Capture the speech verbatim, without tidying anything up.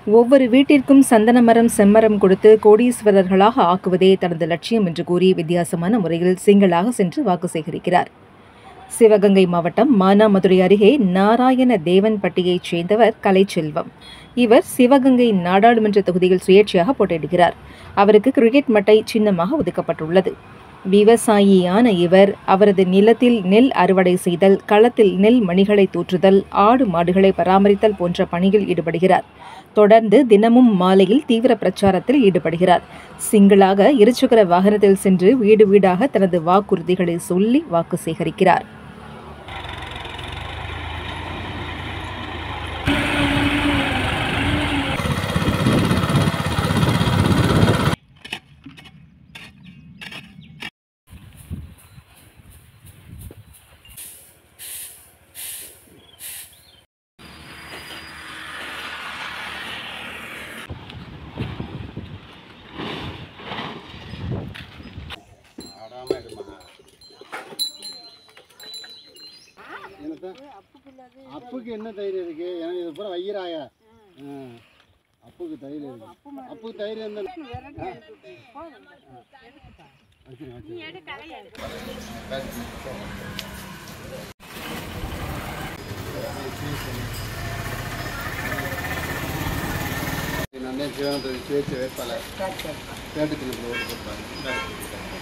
ஒவ்வொரு வீட்டிற்கும் சந்தன மரம் செம்மரம் கொடுத்து கோடீஸ்வரர்களாக ஆக்குவதே தனது லட்சியம் என்று கூறி வித்தியாசமான முறையில் சிங்களாக சென்று வாக்கு சேகரிக்கிறார். சிவகங்கை மாவட்டம் மானாமதுரை அருகே நாராயண தேவன்பட்டியைச் சேர்ந்தவர் கலைச்செல்வம். இவர் சிவகங்கை நாடாளுமன்ற தொகுதியில் சுயேட்சையாக போட்டியிடுகிறார். அவருக்கு கிரிக்கெட் மட்டை சின்னமாக ஒதுக்கப்பட்டுள்ளது. விவசாயியான இவர் அவரது நிலத்தில் நெல் அறுவடை செய்தல், களத்தில் நெல் மணிகளை தூற்றுதல், ஆடு மாடுகளை பராமரித்தல் போன்ற பணியில் ஈடுபடுகிறார். தொடர்ந்து தினமும் மாலையில் தீவிர பிரச்சாரத்தில் ஈடுபடுகிறார். சிங்கிளாக இருசக்கர வாகனத்தில் சென்று வீடு வீடாக தனது வாக்குறுதிகளை சொல்லி வாக்கு சேகரிக்கிறார். அப்புக்கு என்ன தைரியம் இருக்கு? எனக்கு இது பூரா வையிறாய அப்புக்கு தைரியம் இருக்கு. அப்புக்கு தைரியம் இருந்தா நான் சிவகங்கை சுயேட்சை வேட்பாளர் தேட்டத்தில் ஓட்டு போட்டாங்க.